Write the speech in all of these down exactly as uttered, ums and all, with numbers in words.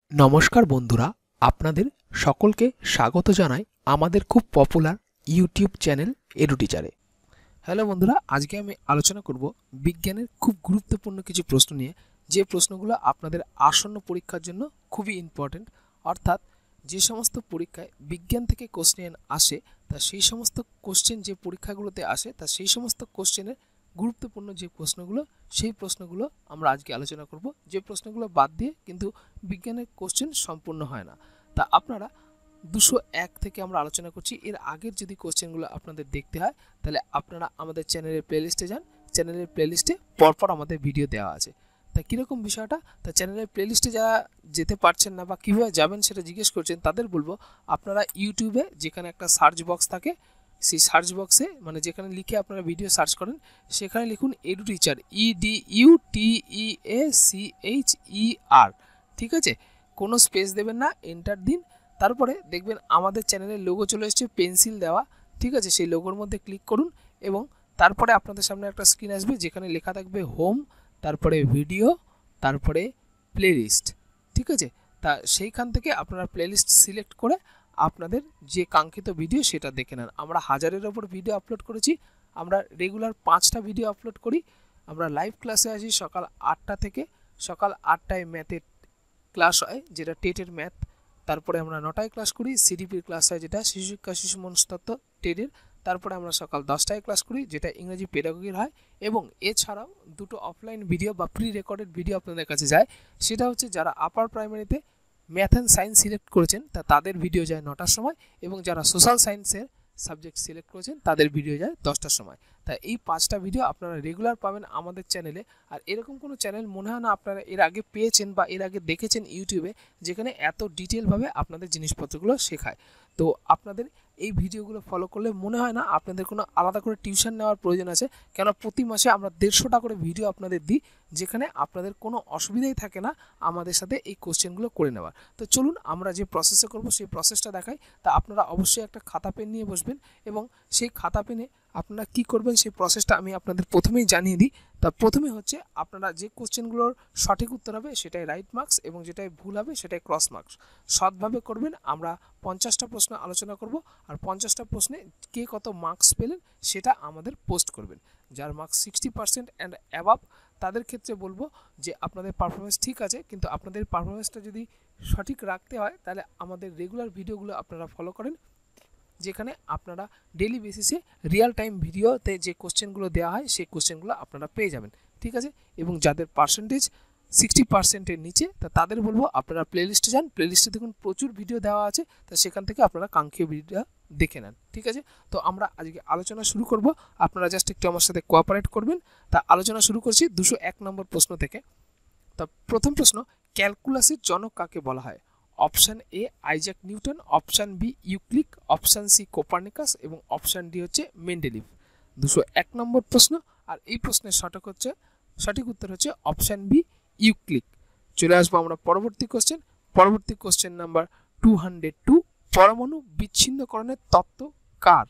নমস্কার বন্ধুরা, আপনাদের সকলকে স্বাগত জানাই আমাদের খুব পপুলার ইউটিউব চ্যানেল এডুটিচারে। হ্যালো বন্ধুরা, আজকে আমি আলোচনা করব বিজ্ঞানের খুব গুরুত্বপূর্ণ কিছু প্রশ্ন নিয়ে, যে প্রশ্নগুলো আপনাদের আসন্ন পরীক্ষার জন্য খুবই ইম্পর্টেন্ট। অর্থাৎ যে সমস্ত পরীক্ষায় বিজ্ঞান থেকে কোশ্চেন আসে, তা সেই সমস্ত কোশ্চেন যে পরীক্ষাগুলোতে আসে, তা সেই সমস্ত কোশ্চেনের গুরুত্বপূর্ণ যে প্রশ্নগুলো, সেই প্রশ্নগুলো আমরা আজকে আলোচনা করব। যে প্রশ্নগুলো বাদ দিয়ে কিন্তু বিজ্ঞানের কোশ্চেন সম্পূর্ণ হয় না। তা আপনারা দুশো এক থেকে আমরা আলোচনা করছি, এর আগের যদি কোশ্চেনগুলো আপনাদের দেখতে হয় তাহলে আপনারা আমাদের চ্যানেলের প্লেলিস্টে যান। চ্যানেলের প্লেলিস্টে পরপর আমাদের ভিডিও দেওয়া আছে। তা কীরকম বিষয়টা, তা চ্যানেলের প্লেলিস্টে যারা যেতে পারছেন না বা কীভাবে যাবেন সেটা জিজ্ঞেস করছেন, তাদের বলবো আপনারা ইউটিউবে যেখানে একটা সার্চ বক্স থাকে, সেই সার্চ বক্সে মানে যেখানে লিখে আপনারা ভিডিও সার্চ করেন, সেখানে লিখুন Eduteacher, E D U T E A C H E R. ঠিক আছে, কোনো স্পেস দেবেন না, এন্টার দিন। তারপরে দেখবেন আমাদের চ্যানেলের লোগো চলে এসেছে পেন্সিল দেওয়া। ঠিক আছে, সেই লোগোর মধ্যে ক্লিক করুন এবং তারপরে আপনাদের সামনে একটা স্ক্রিন আসবে যেখানে লেখা থাকবে হোম, তারপরে ভিডিও, তারপরে প্লেলিস্ট। ঠিক আছে, তা সেইখান থেকে আপনারা প্লেলিস্ট সিলেক্ট করে আপনাদের যে কাঙ্ক্ষিত ভিডিও সেটা দেখে নেন। আমরা হাজারের ওপর ভিডিও আপলোড করেছি। আমরা রেগুলার পাঁচটা ভিডিও আপলোড করি। আমরা লাইভ ক্লাসে আসি সকাল আটটা থেকে। সকাল আটটায় ম্যাথের ক্লাস হয়, যেটা টেটের ম্যাথ। তারপরে আমরা নটায় ক্লাস করি, সিডিপির ক্লাস হয় যেটা শিশু শিক্ষা শিশু মনস্তত্ত্ব টেটের। তারপরে আমরা সকাল দশটায় ক্লাস করি, যেটা ইংরেজি পেডাগোগির হয়। এবং এছাড়াও দুটো অফলাইন ভিডিও বা প্রি রেকর্ডেড ভিডিও আপনাদের কাছে যায়। সেটা হচ্ছে যারা আপার প্রাইমারিতে ম্যাথ অ্যান্ড সায়েন্স সিলেক্ট করেছেন তা তাদের ভিডিও যায় নটার সময়, এবং যারা সোশ্যাল সায়েন্সের সাবজেক্ট সিলেক্ট করেছেন তাদের ভিডিও যায় দশটার সময়। তাই এই পাঁচটা ভিডিও আপনারা রেগুলার পাবেন আমাদের চ্যানেলে। আর এরকম কোনো চ্যানেল মনে হয় না আপনারা এর আগে পেয়েছেন বা এর আগে দেখেছেন ইউটিউবে, যেখানে এত ডিটেলভাবে আপনাদের জিনিসপত্রগুলো শেখায়। তো আপনাদের এই ভিডিওগুলো ফলো করলে মনে হয় না আপনাদের কোনো আলাদা করে টিউশন নেওয়ার প্রয়োজন আছে, কেন প্রতি মাসে আমরা দেড়শোটা করে ভিডিও আপনাদের দিই, যেখানে আপনাদের কোনো অসুবিধাই থাকে না আমাদের সাথে এই কোশ্চেনগুলো করে নেওয়ার। তো চলুন আমরা যে প্রসেসে করব সেই প্রসেসটা দেখাই। তা আপনারা অবশ্যই একটা খাতা পেন নিয়ে বসবেন এবং সেই খাতা পেনে আপনারা কি করবেন সেই প্রসেসটা আমি আপনাদের প্রথমেই জানিয়ে দিই। তা প্রথমে হচ্ছে আপনারা যে কোশ্চেনগুলোর সঠিক উত্তর হবে সেটাই রাইট মার্কস, এবং যেটাই ভুল হবে সেটাই ক্রস মার্কস। সৎভাবে করবেন। আমরা পঞ্চাশটা প্রশ্ন আলোচনা করব, আর পঞ্চাশটা প্রশ্নে কে কত মার্কস পেলেন সেটা আমাদের পোস্ট করবেন। যার marks sixty percent and above তাদের ক্ষেত্রে বলবো যে আপনাদের পারফরমেন্স ঠিক আছে, কিন্তু আপনাদের পারফরমেন্সটা যদি সঠিক রাখতে হয় তাহলে আমাদের রেগুলার ভিডিওগুলো আপনারা ফলো করেন, যেখানে আপনারা ডেইলি বেসিসে রিয়েল টাইম ভিডিওতে যে কোশ্চেনগুলো দেওয়া হয় সেই কোশ্চেনগুলো আপনারা পেয়ে যাবেন। ঠিক আছে, এবং যাদের পার্সেন্টেজ সিক্সটি পার্সেন্টের নিচে তা তাদের বলবো আপনারা প্লেলিস্টে যান। প্লেলিস্টে দেখুন প্রচুর ভিডিও দেওয়া আছে, তা সেখান থেকে আপনারা কাঙ্ক্ষীয় ভিডিও দেখে নেন। ঠিক আছে, তো আমরা আজকে আলোচনা শুরু করব। আপনারা জাস্ট একটু আমার সাথে কোঅপারেট করবেন। তা আলোচনা শুরু করছি দুশো এক নম্বর প্রশ্ন থেকে। তা প্রথম প্রশ্ন, ক্যালকুলাসের জনক কাকে বলা হয়? Option A Isaac Newton, option B Euclid, option C Copernicus এবং অপশান ডি হচ্ছে মেন্ডেলিভ। দুশো এক নম্বর প্রশ্ন, আর এই প্রশ্নের সঠিক হচ্ছে সঠিক উত্তর হচ্ছে অপশান বি ইউক্লিড। চলে আসবো আমরা পরবর্তী কোশ্চেন। পরবর্তী question number two hundred two, পরমাণু বিচ্ছিন্নকরণের তত্ত্ব কার?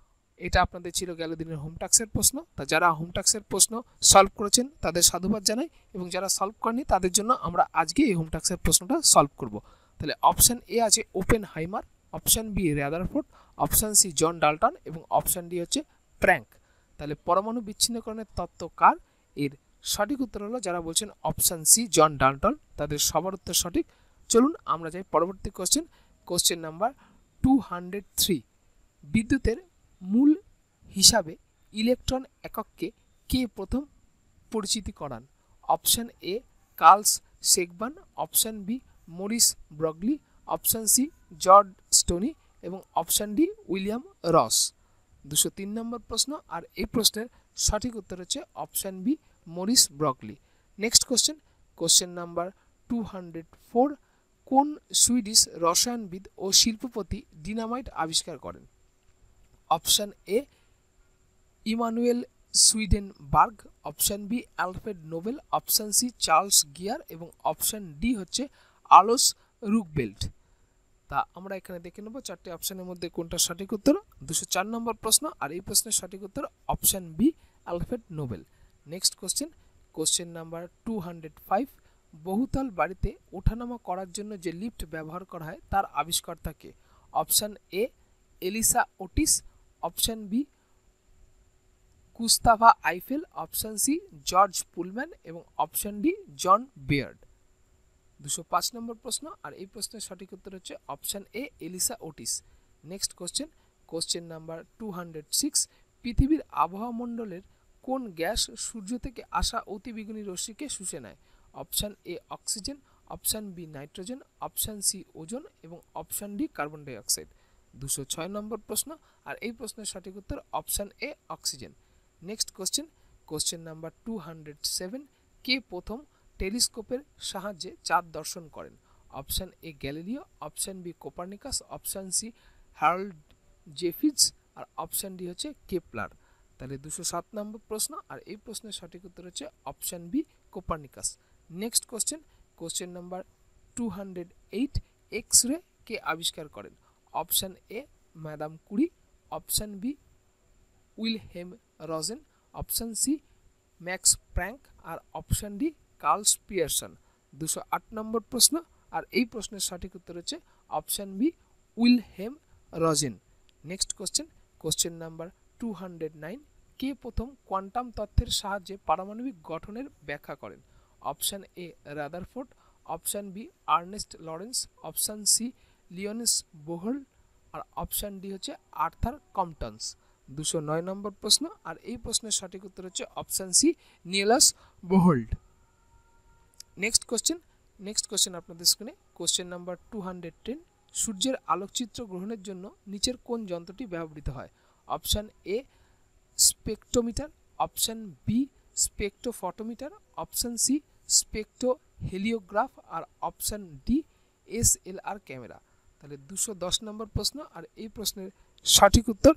এটা আপনাদের ছিল গেল দিনের হোমটাক্সের প্রশ্ন। তা যারা হোমটাক্সের প্রশ্ন সলভ করেছেন তাদের সাধুবাদ জানাই, এবং যারা সলভ করেনি তাদের জন্য আমরা আজকে এই হোমটাক্সের প্রশ্নটা সলভ করব। তাহলে অপশান এ আছে Oppenheimer, option B Rutherford, option C John Dalton এবং অপশান ডি হচ্ছে প্র্যাঙ্ক। তাহলে পরমাণু বিচ্ছিন্নকরণের তত্ত্ব কার? এর সঠিক উত্তর হলো যারা বলছেন অপশান সি জন ডাল্টন, তাদের সবার উত্তর সঠিক। চলুন আমরা যাই পরবর্তী question. Question number two hundred three, বিদ্যুতের মূল হিসাবে ইলেকট্রন একককে কে প্রথম পরিচিতি করান? Option A Carls Siegbahn, option B Maurice Broglie, option C George Stoney এবং অপশান ডি উইলিয়াম রস। দুশো তিন নম্বর প্রশ্ন, আর এই প্রশ্নের সঠিক উত্তর হচ্ছে option B Maurice Broglie. Next question, question number two hundred four, কোন সুইডিশ রসায়নবিদ ও শিল্পপতি ডিনামাইট আবিষ্কার করেন? Option A Emanuel Swedenborg, option B Alfred Nobel, option C Charles Gear এবং অপশান ডি হচ্ছে আলোস রুকবেল্ট। তা আমরা এখানে দেখে নেব চারটে অপশানের মধ্যে কোনটা সঠিক উত্তর। দুশো চার নম্বর প্রশ্ন, আর এই প্রশ্নের সঠিক উত্তর option B Alfred Nobel. Next question, question number two hundred five, বহুতল বাড়িতে ওঠানামা করার জন্য যে লিফট ব্যবহার করা হয় তার আবিষ্কর্তা কে? Option A Elisha Otis, option B Gustave Eiffel, option C George Pullman এবং অপশন ডি জন বিয়ার্ড। দুশো পাঁচ নম্বর প্রশ্ন, আর এই প্রশ্নের সঠিক উত্তর হচ্ছে option A Elisha Otis. Next question, question number two hundred six. পৃথিবীর আবহাওয়া মণ্ডলের কোন গ্যাস সূর্য থেকে আসা অতিবেগুনি রশ্মিকে শুষে নেয়? Option A oxygen, option B nitrogen, option C ozone এবং option D carbon dioxide. দুশো ছয় নম্বর প্রশ্ন, আর এই প্রশ্নের সঠিক উত্তর option A oxygen. Next question, question number two hundred seven. কে প্রথম টেলিস্কোপের সাহায্যে চাঁদ দর্শন করেন? Option A Galileo, option B Copernicus, option C Harold Jeffreys আর অপশন ডি হচ্ছে কেপলার। তাহলে দুশো সাত নম্বর প্রশ্ন, আর এই প্রশ্নের সঠিক উত্তর হচ্ছে option B Copernicus. Next question, question number two hundred eight. X ray কে আবিষ্কার করেন? Option A madam Curie, option B Wilhelm Roentgen, option C Max Planck আর অপশন ডি কার্ল পিয়ারসন। দুশো আট নম্বর প্রশ্ন, আর এই প্রশ্নের সঠিক উত্তর হচ্ছে option B Wilhelm Roentgen. Next question, question number two hundred nine. কে প্রথম কোয়ান্টাম তত্ত্বের সাহায্যে পারমাণবিক গঠনের ব্যাখ্যা করেন? Option A Rutherford, option B Ernest Lawrence, option C লিওনিস বোহল আর অপশন ডি হচ্ছে আর্থার কম্পটনস। দুশো নয় নম্বর প্রশ্ন, আর এই প্রশ্নের সঠিক উত্তর হচ্ছে option C Niels Bohr. Next question, next question আপনাদের স্ক্রিনে question number two hundred ten. সূর্যের আলোকচিত্র গ্রহণের জন্য নিচের কোন যন্ত্রটি ব্যবহৃত হয়? Option A spectrometer, option B spectrophotometer, option C spectroheliograph আর option D S L R camera. তাহলে দুশো দশ নম্বর প্রশ্ন, আর এই প্রশ্নের সঠিক উত্তর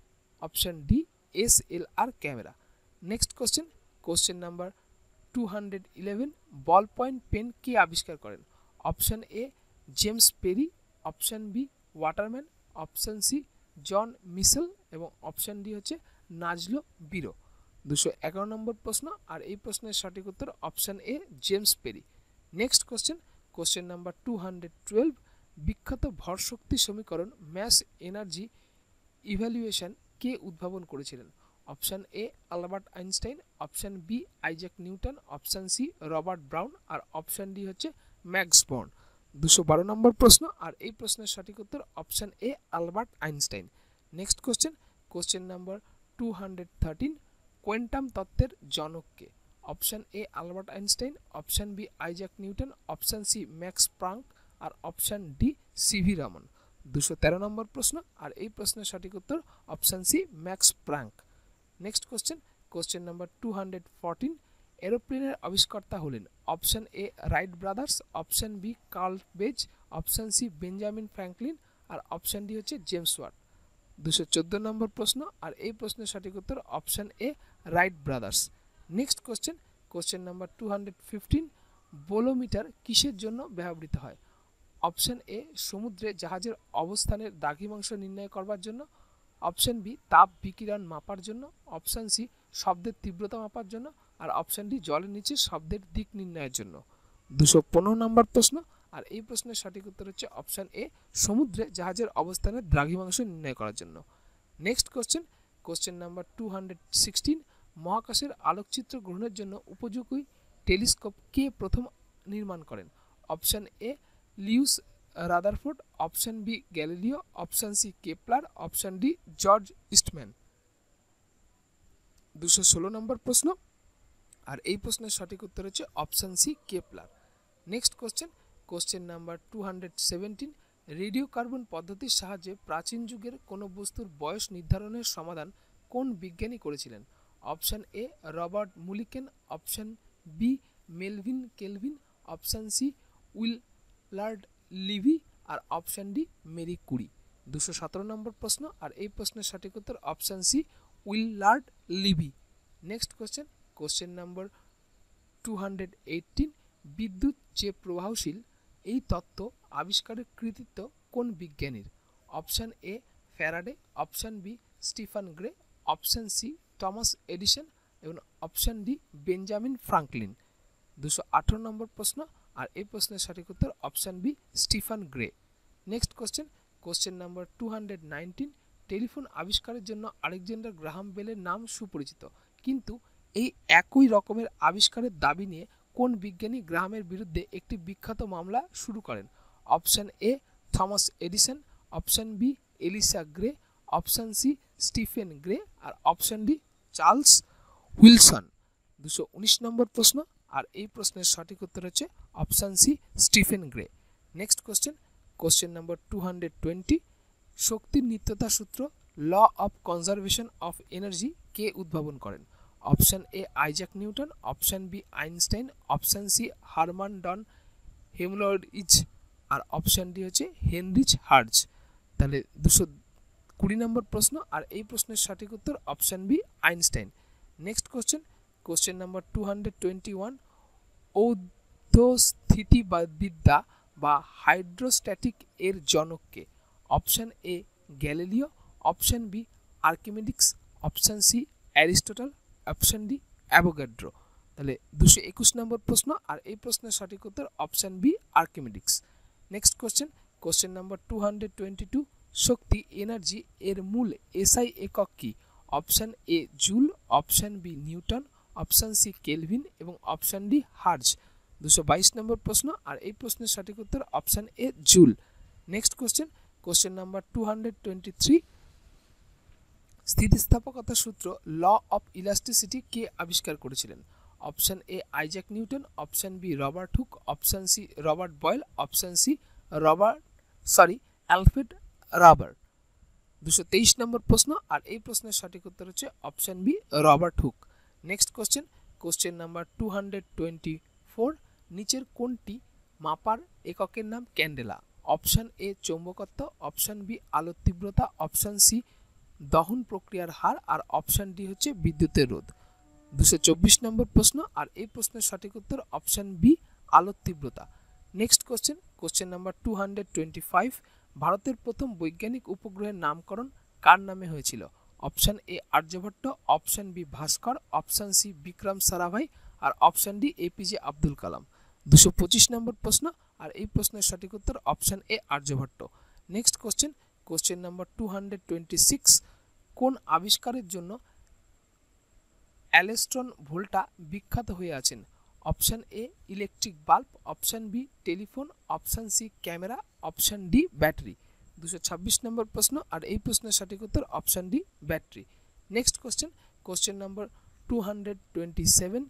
option D S L R camera. Next question, question number two hundred eleven. Ball point pen কে আবিষ্কার করেন? Option A James Perry, option B Waterman, option C John Mitchell এবং অপশন ডি হচ্ছে নাজলো বিরো। দুশো এগারো নম্বর প্রশ্ন, আর এই প্রশ্নের সঠিক উত্তর option A James Perry. Next question, question number two hundred twelve. বিখ্যাত ভর শক্তি সমীকরণ ম্যাস এনার্জি ইভ্যালুয়েশন কে উদ্ভাবন করেছিলেন? Option A Albert Einstein, option B Isaac Newton, option C Robert Brown আর অপশন ডি হচ্ছে ম্যাক্স বর্ন। দুশো বারো নম্বর প্রশ্ন, আর এই প্রশ্নের সঠিক উত্তর option A Albert Einstein. Next question, question number two hundred thirteen. Quantum তত্ত্বের জনক কে? Option A Albert Einstein, option B Isaac Newton, option C Max Planck আর অপশন ডি সিভি রমন। দুশো তেরো নম্বর প্রশ্ন, আর এই প্রশ্নের সঠিক উত্তর option C Max Planck. Next question, question number two hundred fourteen. এরোপ্লেনের আবিষ্কর্তা হলেন? Option A Wright brothers, option B Karl Benz, option C Benjamin Franklin আর অপশন ডি হচ্ছে জেমস ওয়াট। দুশো চোদ্দো নম্বর প্রশ্ন, আর এই প্রশ্নের সঠিক উত্তর option A Wright brothers. Next question, question number two hundred fifteen. Bolometer কিসের জন্য ব্যবহৃত হয়? অপশন এ সমুদ্রে জাহাজের অবস্থানের দ্রাঘিমাংশ নির্ণয় করবার জন্য, অপশন বি তাপ বিকিরণ মাপার জন্য, অপশন সি শব্দের তীব্রতা মাপার জন্য আর অপশন ডি জলের নিচে শব্দের দিক নির্ণয়ের জন্য। দুশো পনেরো নম্বর প্রশ্ন, আর এই প্রশ্নের সঠিক উত্তর হচ্ছে অপশন এ সমুদ্রে জাহাজের অবস্থানের দ্রাঘিমাংশ নির্ণয় করার জন্য। Next question, question number two hundred sixteen. মহাকাশের আলোকচিত্র গ্রহণের জন্য উপযোগী টেলিস্কোপ কে প্রথম নির্মাণ করেন? Option A Lewis Rutherford, option B Galileo, option C Kepler, option D George Eastman. দুশো ষোলো নম্বর প্রশ্ন, আর এই প্রশ্নের সঠিক উত্তর হচ্ছে option C Kepler. Next question, question number two hundred seventeen. Radio carbon পদ্ধতির সাহায্যে প্রাচীন যুগের কোনো বস্তুর বয়স নির্ধারণের সমাধান কোন বিজ্ঞানী করেছিলেন? Option A Robert Mulliken, option B Melvin Kelvin, option C Willard Libby আর অপশন ডি মেরি কুরি। দুশো সতেরো নম্বর প্রশ্ন, আর এই প্রশ্নের সঠিক উত্তর option C Willard Libby. Next question, question number two hundred eighteen. বিদ্যুৎ যে প্রবাহশীল, এই তত্ত্ব আবিষ্কারের কৃতিত্ব কোন বিজ্ঞানীর? Option A Faraday, option B Stephen Gray, option C Thomas Edison এবং অপশন ডি বেঞ্জামিন ফ্রাঙ্কলিন। দুশো আঠারো নম্বর প্রশ্ন, আর এই প্রশ্নের সঠিক উত্তর option B Stephen Gray. Next question, question number two hundred nineteen. Telephone আবিষ্কারের জন্য আলেকজান্ডার গ্রাহাম বেলের নাম সুপরিচিত, কিন্তু এই একই রকমের আবিষ্কারের দাবি নিয়ে কোন বিজ্ঞানী গ্রাহামের বিরুদ্ধে একটি বিখ্যাত মামলা শুরু করেন? Option A Thomas Edison, option B Elisha Gray, option C Stephen Gray, আর অপশন ডি চার্লস উইলসন। দুশো উনিশ নম্বর প্রশ্ন, আর এই প্রশ্নের সঠিক উত্তর হচ্ছে option C Stephen Gray. Next question, question number two hundred twenty. শক্তির নিত্যতা সূত্র law of conservation of energy কে উদ্ভাবন করেন? Option A Isaac Newton, option B Einstein, option C Hermann von হেমলরিচ, আর অপশন ডি হচ্ছে হেনরিচ হার্জ। তাহলে দুশো কুড়ি নম্বর প্রশ্ন, আর এই প্রশ্নের সঠিক উত্তর option B Einstein. Next question, question number two hundred twenty one. ঔদ্ধস্থিতিবিদ্যা বা হাইড্রোস্ট্যাটিক এর জনককে? Option A Galileo, option B Archimedes, option C Aristotle, option D Avogadro. তাহলে দুশো একুশ নম্বর প্রশ্ন, আর এই প্রশ্নের সঠিক উত্তর option B Archimedes. Next question, question number two hundred twenty two. শক্তি এনার্জি এর মূল এসআই একক কি? Option A joule, option B newton, option C kelvin এবং অপশন ডি হার্জ। দুশো বাইশ নম্বর প্রশ্ন, আর এই প্রশ্নের সঠিক উত্তর option A joule. Next question, question number two hundred twenty three. স্থিতিস্থাপকতা সূত্র ল অফ ইলাস্টিসিটি কে আবিষ্কার করেছিলেন? Option A Isaac Newton, option B Robert hook, option C Robert Boyle, option C Robert sorry Alfred রাবার। দুশো তেইশ নম্বর প্রশ্ন, আর এই প্রশ্নের সঠিক উত্তর হচ্ছে option B Robert Hooke. Next question, question number two hundred twenty four. নিচের কোনটি মাপার এককের নাম ক্যান্ডেলা? অপশন এ চৌম্বকত্ব, অপশন বি আলোর তীব্রতা, অপশন সি দহন প্রক্রিয়ার হার, আর অপশন ডি হচ্ছে বিদ্যুতের রোধ। দুশো চব্বিশ নম্বর প্রশ্ন, আর এই প্রশ্নের সঠিক উত্তর অপশন বি আলোর তীব্রতা। Next question, question number two hundred twenty five. ভারতের প্রথম বৈজ্ঞানিক উপগ্রহের নামকরণ কার নামে হয়েছিল? Option A Aryabhata, option B Bhaskara, option C Vikram Sarabhai, আর অপশন ডি এপিজে আব্দুল কালাম। দুশো পঁচিশ নম্বর প্রশ্ন, আর এই প্রশ্নের সঠিক উত্তর option A Aryabhata. Next question, question number two hundred twenty six. কোন আবিষ্কারের জন্য অ্যালেস্ট্রন ভোল্টা বিখ্যাত হয়ে আছেন? Option A electric bulb, option B telephone, option C camera, option D battery. দুশো ছাব্বিশ নম্বর প্রশ্ন, আর এই প্রশ্নের সঠিক উত্তর option D battery. Next question, question number two hundred twenty seven.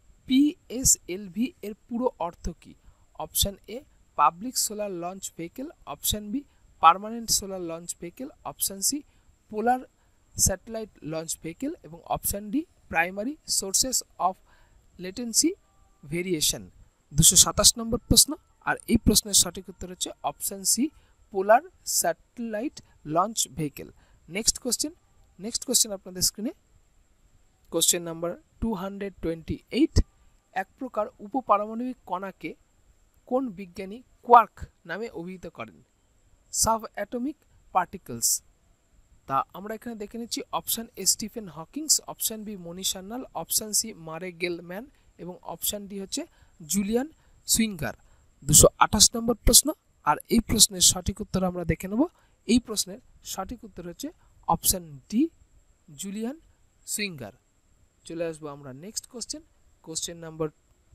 PSLV এর পুরো অর্থ কী? Option A public solar launch vehicle, option B permanent solar launch vehicle, option C polar satellite launch vehicle এবং option D primary sources of latency variation. দুশো সাতাশ নম্বর প্রশ্ন, আর এই প্রশ্নের সঠিক উত্তর হচ্ছে option C polar satellite launch vehicle. Next question, next question আপনাদের স্ক্রিনে question number two hundred twenty eight. এক প্রকার উপপারমাণবিক কণাকে কোন বিজ্ঞানী কোয়ার্ক নামে অভিহিত করেন? Sub atomic particles. তা আমরা এখানে দেখে নিচ্ছি option A Stephen Hawkings, option B Moni Sanyal, option C Murray Gell-Mann এবং অপশন ডি হচ্ছে জুলিয়ান সুইঙ্গার। দুশো আঠাশ নম্বর প্রশ্ন, আর এই প্রশ্নের সঠিক উত্তর আমরা দেখে নেব। এই প্রশ্নের সঠিক উত্তর হচ্ছে অপশন ডি জুলিয়ান সুইঙ্গার। চলে আসবো আমরা next question, question number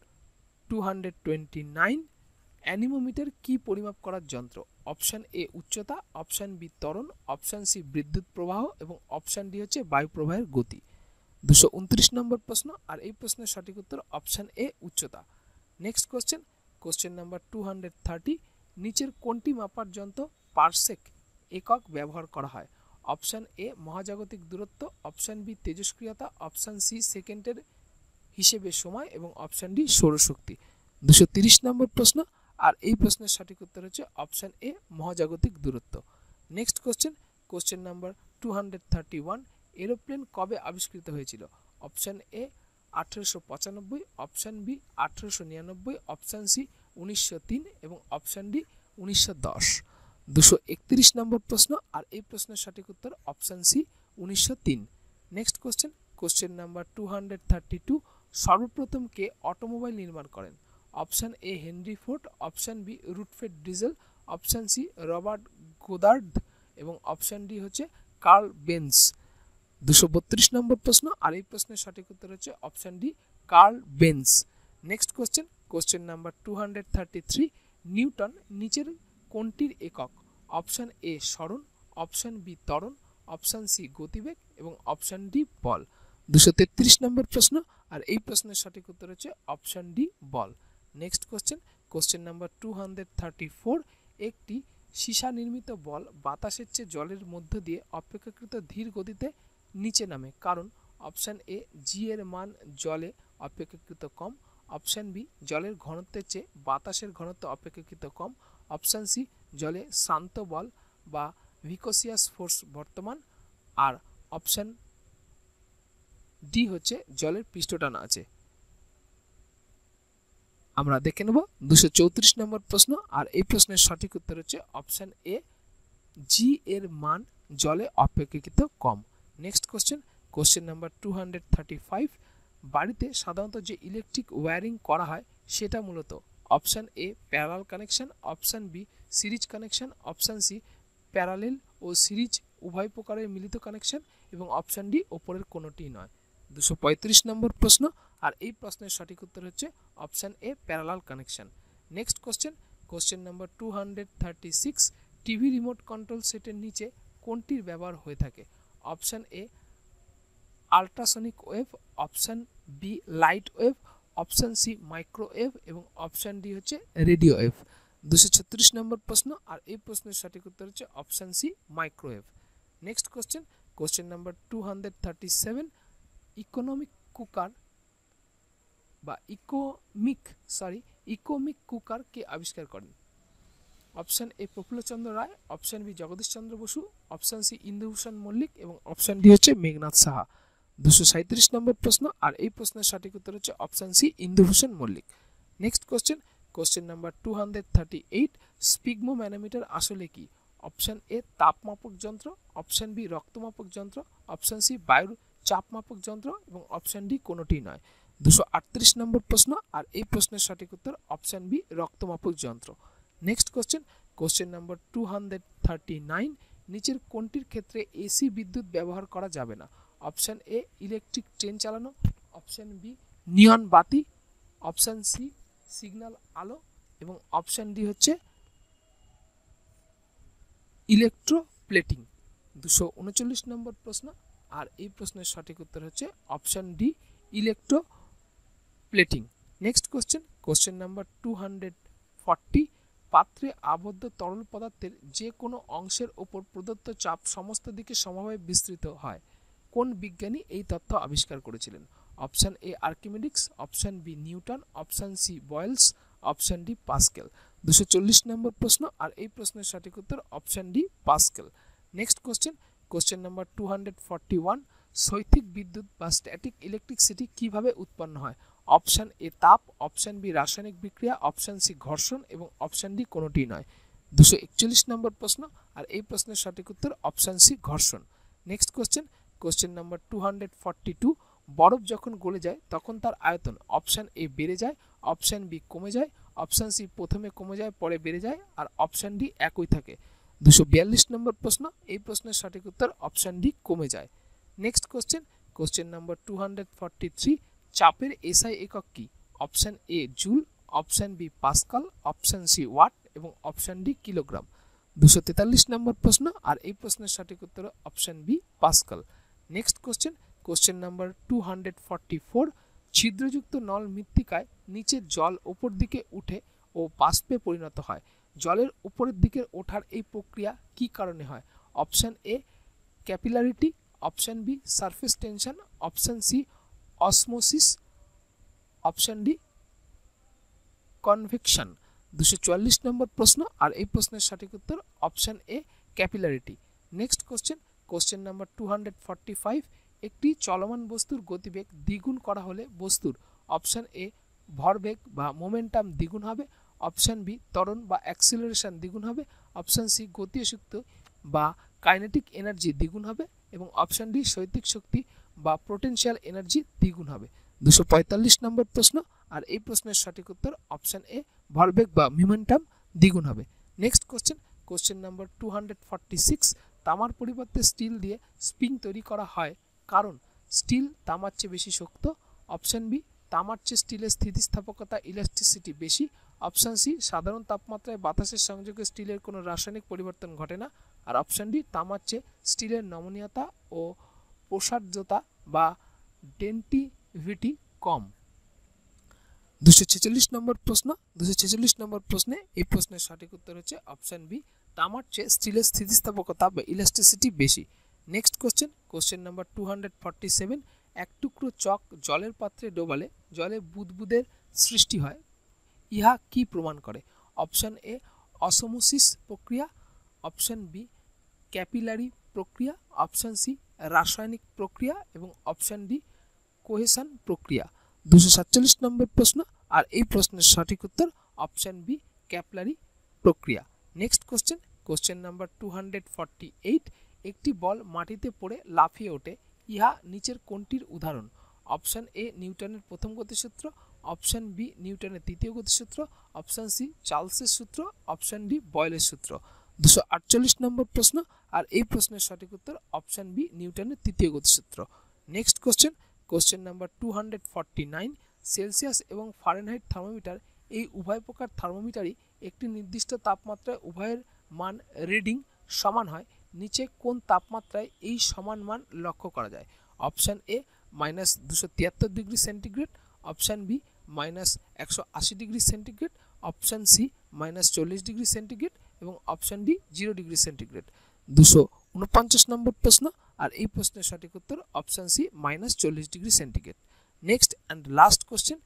two hundred twenty nine. Anemometer কি পরিমাপ করার যন্ত্র? অপশন এ উচ্চতা, অপশন বি ত্বরণ, অপশন সি বিদ্যুৎ প্রবাহ এবং অপশন ডি হচ্ছে বায়ু প্রবাহের গতি। দুশো উনত্রিশ নম্বর প্রশ্ন, আর এই প্রশ্নের সঠিক উত্তর অপশন এ উচ্চতা। Next question, question number two hundred thirty. নিচের কোনটি মাপার যন্ত্র পারসেক একক ব্যবহার করা হয়? অপশন এ মহাজাগতিক দূরত্ব, অপশন বি তেজস্ক্রিয়তা, অপশন সি সেকেন্ডের হিসেবে সময় এবং অপশন ডি সৌরশক্তি। দুশো তিরিশ নম্বর প্রশ্ন, আর এই প্রশ্নের সঠিক উত্তর হচ্ছে অপশন এ মহাজাগতিক দূরত্ব। Next question, question number two hundred thirty one. Aeroplane কবে আবিষ্কৃত হয়েছিল? অপশন এ আঠেরোশো পঁচানব্বই, অপশন বি আঠেরোশো নিরানব্বই, অপশন সি উনিশশো তিন এবং অপশন ডি উনিশশো দশ। দুশো একত্রিশ নম্বর প্রশ্ন, আর এই প্রশ্নের সঠিক উত্তর অপশন সি উনিশশো তিন। Next question, question number two hundred thirty two. সর্বপ্রথম কে অটোমোবাইল নির্মাণ করেন? Option A Henry Ford, option B Rudolf Diesel, option C Robert Goddard এবং অপশান ডি হচ্ছে কার্ল বেঞ্জ। দুশো বত্রিশ নম্বর প্রশ্ন, আর এই প্রশ্নের সঠিক উত্তর হচ্ছে option D Karl Benz. Next question, question number two hundred thirty three, Newton নিচের কোনটির একক? অপশান এ সরণ, অপশান বি ত্বরণ, অপশান সি গতিবেগ এবং অপশান ডি বল। দুশো তেত্রিশ নম্বর প্রশ্ন, আর এই প্রশ্নের সঠিক উত্তর হচ্ছে অপশান ডি বল। Next question, question number two hundred thirty four, একটি সীসা নির্মিত বল বাতাসের চেয়ে জলের মধ্য দিয়ে অপেক্ষাকৃত ধীর গতিতে নিচে নামে, কারণ অপশান এ জি এর মান জলে অপেক্ষাকৃত কম, অপশান বি জলের ঘনত্বের চেয়ে বাতাসের ঘনত্ব অপেক্ষাকৃত কম, অপশান সি জলে শান্ত বল বা ভিকোসিয়াস ফোর্স বর্তমান, আর অপশান ডি হচ্ছে জলের পৃষ্ঠটান আছে। আমরা দেখে নেব দুশো চৌত্রিশ নম্বর প্রশ্ন, আর এই প্রশ্নের সঠিক উত্তর হচ্ছে অপশান এ জি এর মান জলে অপেক্ষাকৃত কম। Next question, question number two hundred thirty five, বাড়িতে সাধারণত যে ইলেকট্রিক ওয়্যারিং করা হয় সেটা মূলত option A parallel connection, option B series connection, option C parallel ও সিরিজ উভয় প্রকারের মিলিত কানেকশন এবং অপশান ডি ওপরের কোনোটি নয়। দুশো পঁয়ত্রিশ নম্বর প্রশ্ন, আর এই প্রশ্নের সঠিক উত্তর হচ্ছে option A parallel connection. Next question, question number two hundred thirty six, TV remote control সেটের নিচে কোনটির ব্যবহার হয়ে থাকে? Option A ultrasonic wave, option B light wave, option C microwave এবং অপশান ডি হচ্ছে রেডিও ওয়েভ। দুশো ছত্রিশ নম্বর প্রশ্ন, আর এই প্রশ্নের সঠিক উত্তর হচ্ছে option C microwave. Next question, question number two hundred thirty seven, economic cooker বা ইকোমিক সরি ইকোমিক কুকার কে আবিষ্কার করেন? Option A Prafullachandra Ray, option B Jagadish Chandra Bose, option C Indubhushan Mallick এবং অপশান ডি হচ্ছে মেঘনাথ সাহা। দুশো সাঁত্রিশ নম্বর প্রশ্ন, আর এই প্রশ্নের সঠিক উত্তর হচ্ছে option C Indubhushan Mallick. Next question, question number two hundred thirty eight, sphygmomanometer আসলে কি? অপশান এ তাপমাপক যন্ত্র, অপশান বি রক্তমাপক যন্ত্র, অপশান সি বায়ুর চাপমাপক যন্ত্র এবং অপশান ডি কোনোটি নয়। দুশো আটত্রিশ নম্বর প্রশ্ন, আর এই প্রশ্নের সঠিক উত্তর অপশান বি রক্তমাপক যন্ত্র। Next question, question number two hundred thirty nine, নিচের কোনটির ক্ষেত্রে এসি বিদ্যুৎ ব্যবহার করা যাবে না? অপশান এ ইলেকট্রিক ট্রেন চালানো, অপশান বি নিয়ন বাতি, অপশান সি সিগন্যাল আলো এবং অপশান ডি হচ্ছে ইলেকট্রোপ্লেটিং। দুশো উনচল্লিশ নম্বর প্রশ্ন, আর এই প্রশ্নের সঠিক উত্তর হচ্ছে option D electroplating. Next question, question number two hundred forty, পাত্রে আবদ্ধ তরল পদার্থের যে কোনো অংশের ওপর প্রদত্ত চাপ সমস্ত দিকে সমভাবে বিস্তৃত হয়। কোন বিজ্ঞানী এই তথ্য আবিষ্কার করেছিলেন? Option A Archimedes, option B Newton, option C Boyle's, option D Pascal. দুশো চল্লিশ নম্বর প্রশ্ন, আর এই প্রশ্নের সঠিক উত্তর option D Pascal. Next question, question number two hundred forty one, শৈথিক বিদ্যুৎ বা স্ট্যাটিক ইলেকট্রিসিটি কিভাবে উৎপন্ন হয়? অপশান এ তাপ, অপশান বি রাসায়নিক বিক্রিয়া, অপশান সি ঘর্ষণ এবং অপশান ডি কোনোটি নয়। দুশো একচল্লিশ নম্বর প্রশ্ন, আর এই প্রশ্নের সঠিক উত্তর অপশান সি ঘর্ষণ। Next question, question number two hundred forty two, বরফ যখন গলে যায় তখন তার আয়তন অপশান এ বেড়ে যায়, অপশান বি কমে যায়, অপশান সি প্রথমে কমে যায় পরে বেড়ে যায় আর অপশান ডি একই থাকে। দুশো বিয়াল্লিশ নম্বর প্রশ্ন, এই প্রশ্নের সঠিক উত্তর অপশান ডি কমে যায়। Next question, question number two hundred forty three, চাপের এসআই একক কি? Option A joule, option B pascal, option C watt এবং অপশান ডি কিলোগ্রাম। দুশো তেতাল্লিশ নম্বর প্রশ্ন, আর এই প্রশ্নের সঠিক উত্তর option B pascal. Next question, question number two hundred forty four, ছিদ্রযুক্ত নল মৃত্তিকায় নিচের জল ওপর দিকে উঠে ও বাষ্পে পরিণত হয়। জলের উপরের দিকে ওঠার এই প্রক্রিয়া কি কারণে হয়? Option A capillarity, option B surface tension, option C osmosis, option D convection. দুশো চুয়াল্লিশ নম্বর প্রশ্ন, আর এই প্রশ্নের সঠিক উত্তর option A capillarity. Next question, question number two hundred forty five, একটি চলমান বস্তুর গতিবেগ দ্বিগুণ করা হলে বস্তুর অপশান এ ভরবেগ বা মোমেন্টাম দ্বিগুণ হবে, অপশান বি ত্বরণ বা অ্যাক্সিলারেশন দ্বিগুণ হবে, অপশান সি গতীয় শক্তি বা কাইনেটিক এনার্জি দ্বিগুণ হবে এবং অপশান ডি শৈতিক শক্তি বা পোটেনশিয়াল এনার্জি দ্বিগুণ হবে। দুশো পঁয়তাল্লিশ নম্বর প্রশ্ন, আর এই প্রশ্নের সঠিক উত্তর অপশন এ ভরবেগ বা মোমেন্টাম দ্বিগুণ হবে। Next question, question number two forty six. তামার পরিবর্তে স্টিল দিয়ে স্প্রিং তৈরি করা হয় কারণ স্টিল তামার চেয়ে বেশি শক্ত। অপশন বি, তামার চেয়ে স্টিলের স্থিতিস্থাপকতা ইলাস্টিসিটি বেশি। অপশন সি, সাধারণ তাপমাত্রায় বাতাসের সংযোগে স্টিলের কোনো রাসায়নিক পরিবর্তন ঘটে না। আর অপশন ডি, তামার চেয়ে স্টিলের নমনীয়তা ও প্রসার্যতা বা ডেন্টিভিটি কম। দুশো ছেচল্লিশ নম্বর প্রশ্ন, দুশো ছেচল্লিশ নম্বর প্রশ্নে এই প্রশ্নের সঠিক উত্তর হচ্ছে অপশন বি, তামার চেয়ে স্টিলের স্থিতিস্থাপকতা বা ইলাস্টিসিটি বেশি। Next question, question number two forty seven. এক টুকরো চক জলের পাত্রে ডোবালে জলে বুদবুদের সৃষ্টি হয়, ইহা কি প্রমাণ করে? অপশন এ, অসমোসিস প্রক্রিয়া। অপশন বি, ক্যাপিলারি প্রক্রিয়া। অপশন সি, রাসায়নিক প্রক্রিয়া এবং অপশন ডি, কোহেশন প্রক্রিয়া। দুশো সাতচল্লিশ নম্বর প্রশ্ন, আর এই প্রশ্নের সঠিক উত্তর অপশন বি, ক্যাপিলারি প্রক্রিয়া। Next question, question number two forty eight. একটি বল মাটিতে পড়ে লাফিয়ে ওঠে, ইহা নিচের কোনটির উদাহরণ? অপশন এ, নিউটনের প্রথম গতিসূত্র। অপশন বি, নিউটনের তৃতীয় গতিসূত্র। অপশন সি, চার্লসের সূত্র। অপশন ডি, বয়েলের সূত্র। দুশো আটচল্লিশ নম্বর প্রশ্ন, আর এই প্রশ্নের সঠিক উত্তর অপশন বি, নিউটনের তৃতীয় গতিসূত্র। Next question, question number two forty nine. Celsius এবং ফারেনহাইট থার্মোমিটার এই উভয় প্রকার থার্মোমিটারই একটি নির্দিষ্ট তাপমাত্রায় উভয়ের মান রিডিং সমান হয়, নিচে কোন তাপমাত্রায় এই সমান মান লক্ষ্য করা যায়? অপশন এ, মাইনাস দুশো তিয়াত্তর degree centigrade. Option B, minus একশো আশি degree centigrade. Option C, minus চল্লিশ ডিগ্রি সেন্টিগ্রেড এবং option D, zero degree centigrade. দুশো উনপঞ্চাশ নম্বর প্রশ্ন, আর এই প্রশ্নের সঠিক উত্তর অপশন সি, মাইনাস চল্লিশ degree centigrade. Next and last question,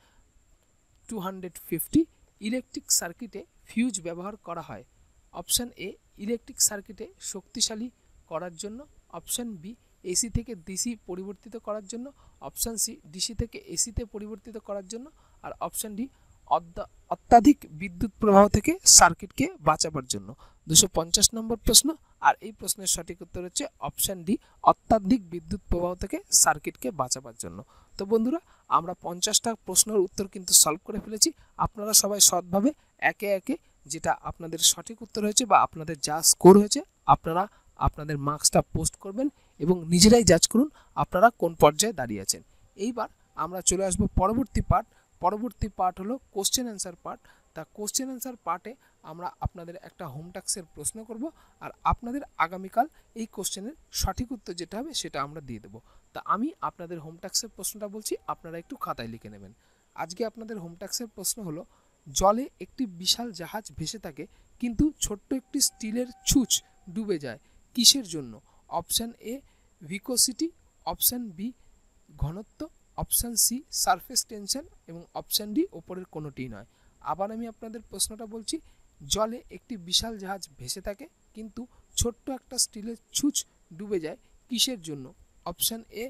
two fifty. Electric সার্কিটে ফিউজ ব্যবহার করা হয়। অপশন এ, ইলেকট্রিক সার্কিটে শক্তিশালী করার জন্য। অপশন বি, এসি থেকে ডিসি পরিবর্তিত করার জন্য। অপশন সি, ডিসি থেকে এসিতে পরিবর্তিত করার জন্য। আর অপশন ডি, অত্যাধিক বিদ্যুৎ প্রবাহ থেকে সার্কিটকে বাঁচাবার জন্য। দুশো পঞ্চাশ নম্বর প্রশ্ন, আর এই প্রশ্নের সঠিক উত্তর হচ্ছে অপশন ডি, অত্যাধিক বিদ্যুৎ প্রবাহ থেকে সার্কিটকে বাঁচাবার জন্য। তো বন্ধুরা, আমরা পঞ্চাশটা প্রশ্নের উত্তর কিন্তু সলভ করে ফেলেছি। আপনারা সবাই সৎভাবে একে একে যেটা আপনাদের সঠিক উত্তর হয়েছে বা আপনাদের যা স্কোর হয়েছে আপনারা আপনাদের মার্কসটা পোস্ট করবেন এবং নিজেরাই জাজ করুন আপনারা কোন পর্যায়ে দাঁড়িয়ে আছেন। এইবার আমরা চলে আসবো পরবর্তী পার্ট। পরবর্তী পার্ট হলো কোশ্চেন অ্যান্সার পার্ট। তা কোশ্চেন অ্যান্সার পার্টে আমরা আপনাদের একটা হোম টাস্কের প্রশ্ন করব, আর আপনাদের আগামীকাল এই কোশ্চেনের সঠিক উত্তর যেটা হবে সেটা আমরা দিয়ে দেবো। তা আমি আপনাদের হোম টাস্কের প্রশ্নটা বলছি, আপনারা একটু খাতায় লিখে নেবেন। আজকে আপনাদের হোম টাস্কের প্রশ্ন হলো, জলে একটি বিশাল জাহাজ ভেসে থাকে কিন্তু ছোট্ট একটি স্টিলের ছুঁচ ডুবে যায়, কিসের জন্য? Option A, viscosity. Option B, ঘনত্ব। অপশান সি, সারফেস টেনশন এবং অপশান ডি, ওপরের কোনোটি নয়। আবার আমি আপনাদের প্রশ্নটা বলছি, জলে একটি বিশাল জাহাজ ভেসে থাকে কিন্তু ছোট্ট একটা স্টিলের ছুঁচ ডুবে যায়, কিসের জন্য? Option A,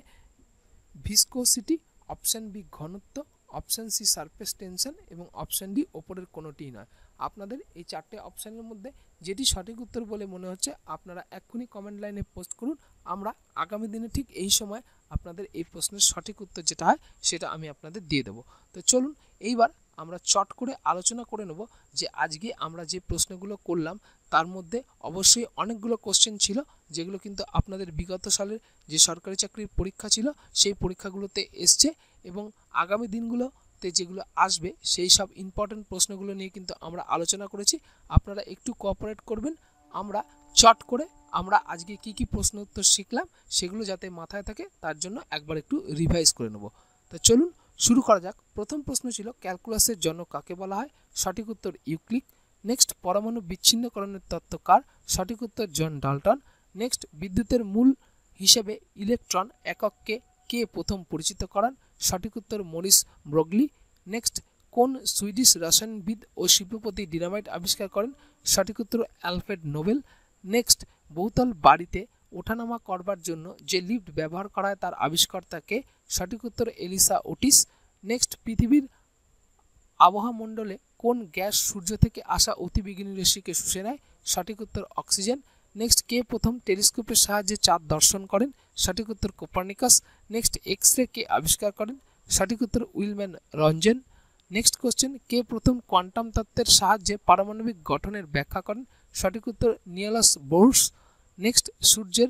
viscosity. Option B, ঘনত্ব। অপশান সি, সারফেস টেনশন এবং অপশান ডি, ওপরের কোনোটিই নয়। আপনাদের এই চারটে অপশানের মধ্যে যেটি সঠিক উত্তর বলে মনে হচ্ছে আপনারা এক্ষুনি কমেন্ট লাইনে পোস্ট করুন। আমরা আগামী দিনে ঠিক এই সময় আপনাদের এই প্রশ্নের সঠিক উত্তর যেটা হয় সেটা আমি আপনাদের দিয়ে দেবো। তো চলুন এইবার আমরা চট করে আলোচনা করে নেব যে আজকে আমরা যে প্রশ্নগুলো করলাম তার মধ্যে অবশ্যই অনেকগুলো কোশ্চেন ছিল যেগুলো কিন্তু আপনাদের বিগত সালের যে সরকারি চাকরির পরীক্ষা ছিল সেই পরীক্ষাগুলোতে এসছে, এবং আগামী দিনগুলোতে যেগুলো আসবে সেই সব ইম্পর্টেন্ট প্রশ্নগুলো নিয়ে কিন্তু আমরা আলোচনা করেছি। আপনারা একটু কোঅপারেট করবেন। আমরা চট করে আমরা আজকে কি কি প্রশ্ন উত্তর শিখলাম সেগুলো যাতে মাথায় থাকে তার জন্য একবার একটু রিভাইজ করে নেব। তো চলুন শুরু করা যাক। প্রথম প্রশ্ন ছিল ক্যালকুলাসের জনক কাকে বলা হয়? সঠিক উত্তর ইউক্লিড। নেক্সট, পরমাণু বিচ্ছিন্নকরণের তত্ত্ব কার? সঠিক উত্তর জন ডাল্টন। নেক্সট, বিদ্যুতের মূল হিসেবে ইলেকট্রন একককে কে প্রথম পরিচিত করান? সঠিক উত্তর মরিস ব্রগলি। নেক্সট, কোন সুইডিশ রসায়নবিদ ও শিল্পপতি ডিনামাইট আবিষ্কার করেন? সঠিক উত্তর অ্যালফ্রেড নোবেল। নেক্সট, বহুতল বাড়িতে ওঠানামা করবার জন্য যে লিফট ব্যবহার করা হয় তার আবিষ্কর্তাকে? সঠিক উত্তর এলিসা ওটিস। নেক্সট, পৃথিবীর আবহাওয়ামণ্ডলে কোন গ্যাস সূর্য থেকে আসা অতিবেগুনি রশ্মিকে শুষে নেয়? সঠিক উত্তর অক্সিজেন। নেক্সট, কে প্রথম টেলিস্কোপের সাহায্যে চাঁদ দর্শন করেন? সঠিক উত্তর কোপার্নিকাস। নেক্সট, এক্স রে কে আবিষ্কার করেন? সঠিক উত্তর উইলম্যান রঞ্জেন। নেক্সট কোশ্চেন, কে প্রথম কোয়ান্টাম তত্ত্বের সাহায্যে পারমাণবিক গঠনের ব্যাখ্যা করেন? সঠিক উত্তর নিকোলাস বোরস। নেক্সট, সূর্যের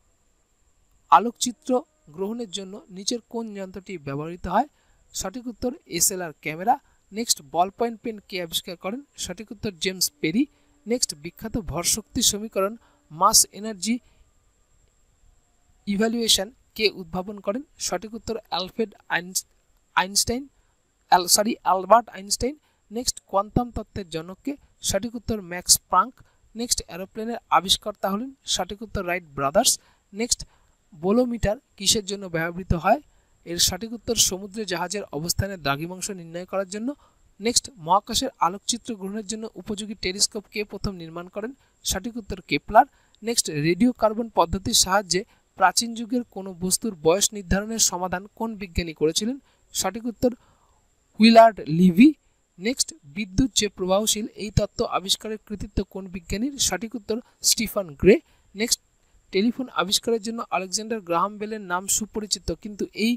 আলোকচিত্র গ্রহণের জন্য নিচের কোন যন্ত্রটি ব্যবহৃত হয়? সঠিক উত্তর SLR camera. Next, ball point pen কে আবিষ্কার করেন? সঠিক উত্তর জেমস পেরি। নেক্সট, বিখ্যাত ভর শক্তি সমীকরণ মাস এনার্জি ইভ্যালুয়েশন কে উদ্ভাবন করেন? সঠিক উত্তর Alfred Einstein sorry Albert Einstein. Next, quantum তত্ত্বের জনককে? সঠিক উত্তর ম্যাক্স প্লাঙ্ক। নেক্সট, এরোপ্লেনের আবিষ্কর্তা হলেন? সঠিক উত্তর রাইট ব্রাদার্স। নেক্সট, বোলোমিটার কিসের জন্য ব্যবহৃত হয়? এর সঠিক উত্তর সমুদ্রে জাহাজের অবস্থানের দ্রাঘিমাংশ নির্ণয় করার জন্য। নেক্সট, মহাকাশের আলোকচিত্র গ্রহণের জন্য উপযোগী টেলিস্কোপ কে প্রথম নির্মাণ করেন? সঠিক উত্তর কেপলার। নেক্সট, রেডিও কার্বন পদ্ধতির সাহায্যে প্রাচীন যুগের কোনো বস্তুর বয়স নির্ধারণের সমাধান কোন বিজ্ঞানী করেছিলেন? সঠিক উত্তর হুইলার্ড লিভি। নেক্সট, বিদ্যুৎ যে প্রবাহশীল এই তত্ত্ব আবিষ্কারের কৃতিত্ব কোন বিজ্ঞানীর? সঠিক উত্তর স্টিফান গ্রে। নেক্সট, টেলিফোন আবিষ্কারের জন্য আলেকজান্ডার গ্রাহাম বেলের নাম সুপরিচিত, কিন্তু এই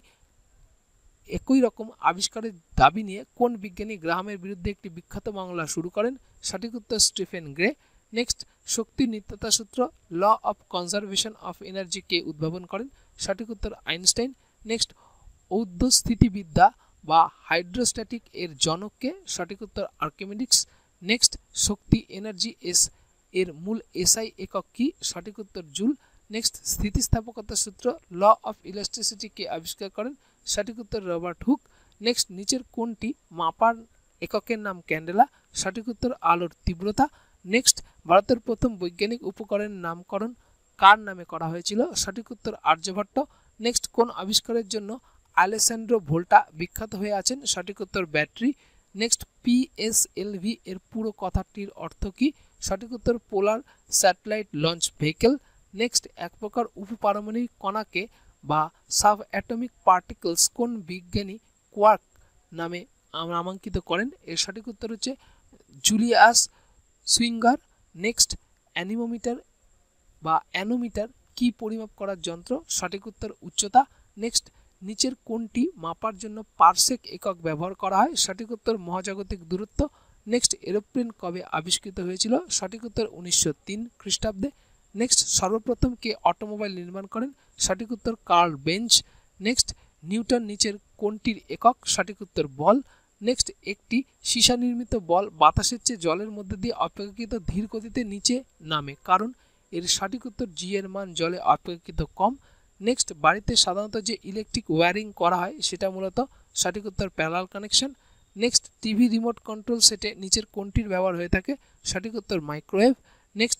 একই রকম আবিষ্কারের দাবি নিয়ে কোন বিজ্ঞানী গ্রাহামের বিরুদ্ধে একটি বিখ্যাত মামলা শুরু করেন? সঠিক উত্তর স্টিফেন গ্রে। নেক্সট, শক্তির নিত্যতা সূত্র law of conservation of energy কে উদ্ভাবন করেন? সঠিক উত্তর আইনস্টাইন। নেক্সট, ঔদ্ধস্থিতিবিদ্যা বা হাইড্রোস্ট্যাটিক এর জনককে? সঠিক উত্তর আর্কিমিডিস। নেক্সট, শক্তি এনার্জি এস এর মূল এসআই একক কি? সঠিক উত্তর জুল। নেক্সট, স্থিতিস্থাপকতার সূত্র ল অফ ইলাস্টিসিটি কে আবিষ্কার করেন? সঠিক উত্তর রবার্ট হুক। নেক্সট, নিচের কোনটি মাপার এককের নাম ক্যান্ডেলা? সঠিক উত্তর আলোর তীব্রতা। নেক্সট, ভারতের প্রথম বৈজ্ঞানিক উপকরণের নামকরণ কার নামে করা হয়েছিল? সঠিক উত্তর আর্যভট্ট। নেক্সট, কোন আবিষ্কারের জন্য আলেসান্ড্রো ভোল্টা বিখ্যাত হয়ে আছেন? সঠিক উত্তর ব্যাটারি। নেক্সট, পিএসএলভি এর পুরো কথাটির অর্থ কি? সঠিক উত্তর polar satellite launch vehicle. Next, এক প্রকার উপপারমাণবিক কণাকে বা সাব অ্যাটমিক পার্টিকলস কোন বিজ্ঞানী কোয়ার্ক নামে নামাঙ্কিত করেন? এর সঠিক উত্তর হচ্ছে জুলিয়াস সুইঙ্গার। নেক্সট, অ্যানিমোমিটার বা অ্যানোমিটার কি পরিমাপ করার যন্ত্র? সঠিক উত্তর উচ্চতা। নেক্সট, নিচের কোনটি মাপার জন্য পারসেক একক ব্যবহার করা হয়? সঠিক উত্তর মহাজাগতিক দূরত্ব। নেক্সট, এরোপ্লেন কবে আবিষ্কৃত হয়েছিল? সঠিক উত্তর উনিশশো তিন খ্রিস্টাব্দে। নেক্সট, সর্বপ্রথম কে অটোমোবাইল নির্মাণ করেন? সঠিক উত্তর কার্ল বেঞ্চ। নেক্সট, নিউটন নিচের কোনটির একক? সঠিক উত্তর বল। নেক্সট, একটি সীসা নির্মিত বল বাতাসের চেয়ে জলের মধ্যে দিয়ে অপেক্ষাকৃত ধীর গতিতে নিচে নামে, কারণ? এর সঠিক উত্তর জি এর মান জলে অপেক্ষাকৃত কম। নেক্সট, বাড়িতে সাধারণত যে ইলেকট্রিক ওয়্যারিং করা হয় সেটা মূলত? সঠিক উত্তর parallel connection. Next, TV remote control সেটে নিচের কোনটির ব্যবহার হয়ে থাকে? সঠিক উত্তর মাইক্রোওয়েভ। নেক্সট,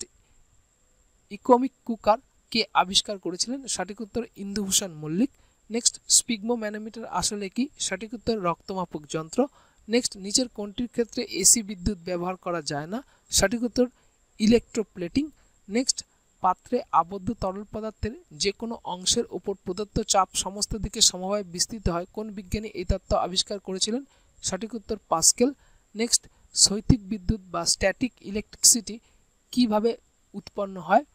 ইকোমিক কুকার কে আবিষ্কার করেছিলেন? সঠিক উত্তর Indubhushan Mallick. Next, sphygmomanometer আসলে কি? সঠিক উত্তর রক্তমাপক যন্ত্র। নেক্সট, নিচের কোনটির ক্ষেত্রে এসি বিদ্যুৎ ব্যবহার করা যায় না? সঠিক উত্তর ইলেকট্রোপ্লেটিং। নেক্সট, পাত্রে আবদ্ধ তরল পদার্থের যে কোনো অংশের উপর প্রদত্ত চাপ সমস্ত দিকে সমভাবে বিস্তৃত হয় কোন বিজ্ঞানী এই তত্ত্ব আবিষ্কার করেছিলেন? সঠিক উত্তর পাস্কেল। নেক্সট, স্থৈতিক বিদ্যুৎ বা স্ট্যাটিক ইলেকট্রিসিটি কিভাবে উৎপন্ন হয়?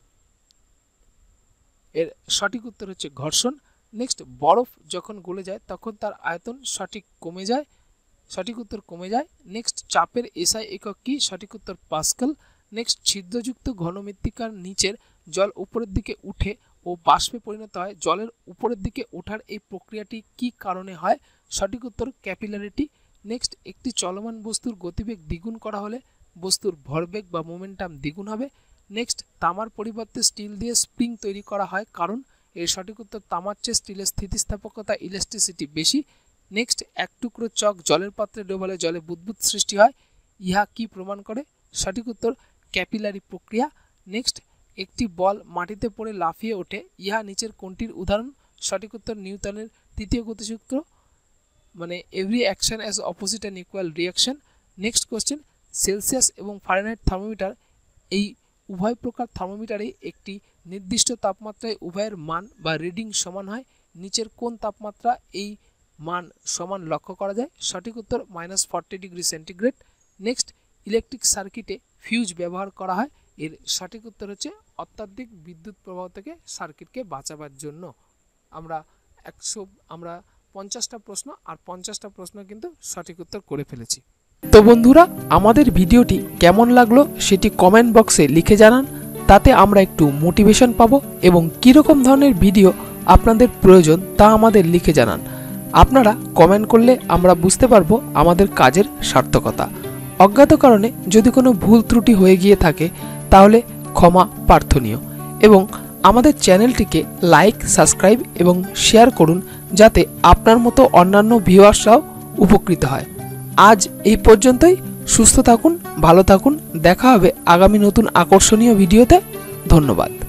এর সঠিক উত্তর হচ্ছে ঘর্ষণ। নেক্সট, বরফ যখন গলে যায় তখন তার আয়তন সঠিক কমে যায় সঠিক উত্তর কমে যায়। নেক্সট, চাপের এসআই একক কি? সঠিক উত্তর পাস্কেল। নেক্সট, ছিদ্রযুক্ত ঘনমৃত্তিকার নিচের জল উপরের দিকে উঠে ও বাষ্পে পরিণত হয়, জলের উপরের দিকে ওঠার এই প্রক্রিয়াটি কি কারণে হয়? সঠিক উত্তর ক্যাপিলারিটি। নেক্সট, একটি চলমান বস্তুর গতিবেগ দ্বিগুণ করা হলে বস্তুর ভরবেগ বা মোমেন্টাম দ্বিগুণ হবে। নেক্সট, তামার পরিবর্তে স্টিল দিয়ে স্প্রিং তৈরি করা হয়, কারণ? এর সঠিক উত্তর তামার চেয়ে স্টিলের স্থিতিস্থাপকতা ইলাস্টিসিটি বেশি। নেক্সট, এক টুকরো চক জলের পাত্রে ডোবালে জলে বুদবুদ সৃষ্টি হয়, ইহা কি প্রমাণ করে? সঠিক উত্তর ক্যাপিলারি প্রক্রিয়া। নেক্সট, একটি বল মাটিতে পড়ে লাফিয়ে ওঠে, ইহা নিচের কোনটির উদাহরণ? সঠিক উত্তর নিউটনের তৃতীয় গতিসূত্র, মানে every action as opposite and equal reaction. Next question, Celsius এবং ফারেনহাইট থার্মোমিটার এই উভয় প্রকার থার্মোমিটারে একটি নির্দিষ্ট তাপমাত্রায় উভয়ের মান বা রিডিং সমান হয়, নিচের কোন তাপমাত্রা এই মান সমান লক্ষ্য করা যায়? সঠিক উত্তর minus forty degree centigrade. Next, electric সার্কিটে ফিউজ ব্যবহার করা হয়, এর সঠিক উত্তর হচ্ছে অত্যাধিক বিদ্যুৎ প্রবাহ থেকে সার্কিটকে বাঁচাবার জন্য। আমরা একশো আমরা পঞ্চাশটা প্রশ্ন, আর পঞ্চাশটা প্রশ্ন কিন্তু সঠিক উত্তর করে ফেলেছি। তো বন্ধুরা, আমাদের ভিডিওটি কেমন লাগলো সেটি কমেন্ট বক্সে লিখে জানান, তাতে আমরা একটু মোটিভেশন পাবো, এবং কীরকম ধরনের ভিডিও আপনাদের প্রয়োজন তা আমাদের লিখে জানান। আপনারা কমেন্ট করলে আমরা বুঝতে পারবো আমাদের কাজের সার্থকতা। অজ্ঞাত কারণে যদি কোনো ভুল ত্রুটি হয়ে গিয়ে থাকে তাহলে ক্ষমা প্রার্থনীয়, এবং আমাদের চ্যানেলটিকে লাইক, সাবস্ক্রাইব এবং শেয়ার করুন, যাতে আপনার মতো অন্যান্য ভিউয়ার্সরাও উপকৃত হয়। আজ এই পর্যন্তই। সুস্থ থাকুন, ভালো থাকুন। দেখা হবে আগামী নতুন আকর্ষণীয় ভিডিওতে। ধন্যবাদ।